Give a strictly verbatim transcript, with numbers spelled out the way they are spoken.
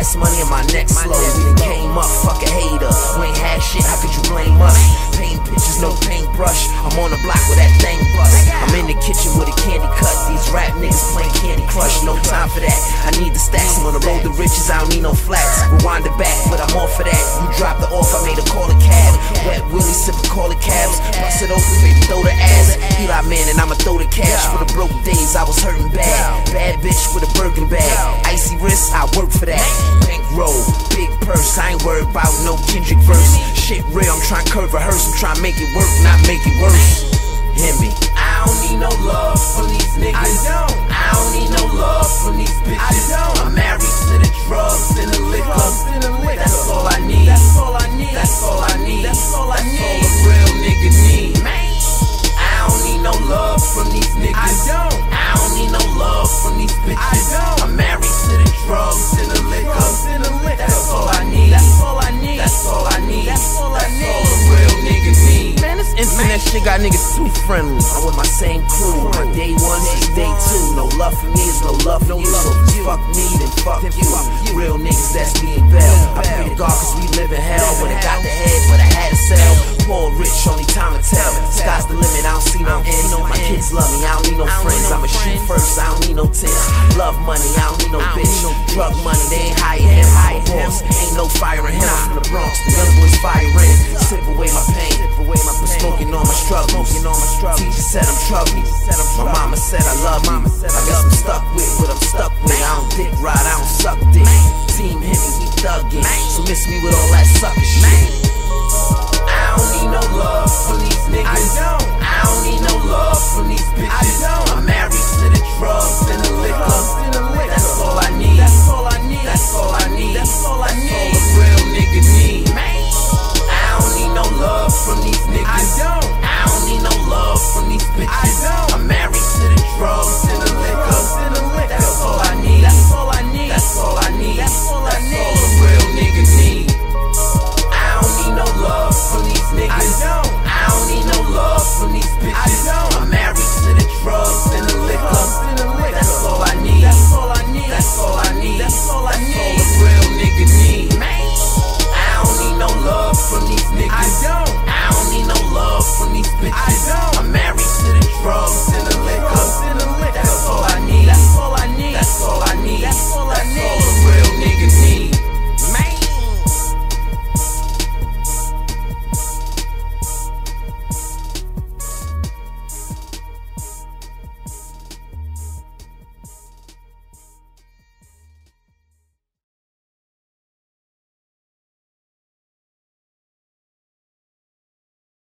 this money and my neck slow. We done came up, fuck a hater. We ain't had shit, how could you blame us? Paint pictures, no paintbrush. I'm on the block with that thing bust. I'm in the kitchen with a candy cut. These rap niggas playing Candy Crush. No time for that, I need the stacks. I'm on the road to riches, I don't need no flats. Rewind it back, but I'm off for that. You dropped the off, I made a call a cab. Wet Willie sippin' call it cabs. Bust it open, baby, throw the ass. Eli man, and I'ma throw the cash. For the broke days, I was hurting bad. Bad bitch with a Birkin bag. Icy wrist, I work for that. Bankroll, big purse, I ain't worried about no Kendrick verse. Shit real, I'm trying to curve rehearse. I'm trying to make it work, not make it worse. Hemi. I don't need no love from these niggas. I don't. I don't need no love from these bitches. I don't. I'm married to the drugs and the liquor. That's all I need. That's all I need. That's all I need. That's all I need. That's all a real nigga need. Man. I don't need no love from these niggas. I don't. I don't need no love from these bitches. I don't. I'm married to the drugs and the liquor. That's all I need. That's all I need. That's all I need. That's all I need. That's all a real nigga need. Man, this internet shit got niggas too friendly. I'm with my same crew. My day one is day two. No love for me is no love for you. So if you fuck me, then fuck you. Real niggas, that's me and Bell. I pray to God cause we live in hell. When I got the head, but I had to sell. Poor rich, only time to tell. Sky's the limit, I don't see no end. My kids love me, I don't need no friends. I'ma shoot first, I don't need no tips. Love money, I don't need no bitch. Drug money, they ain't hire him. I'm a boss, ain't no firing him. I'm from the Bronx, the young boys firing. Sip away my pain, I'm smoking on my struggles. Teacher said I'm trouble. My mama said I love you. I guess I'm stuck with what I'm stuck with. I don't dick ride, I don't suck dick. Team Hemi, we thuggin'. So miss me with all that sucker shit. I don't need no love from these niggas. I don't. I don't need no love from these bitches. I don't. I'm married to the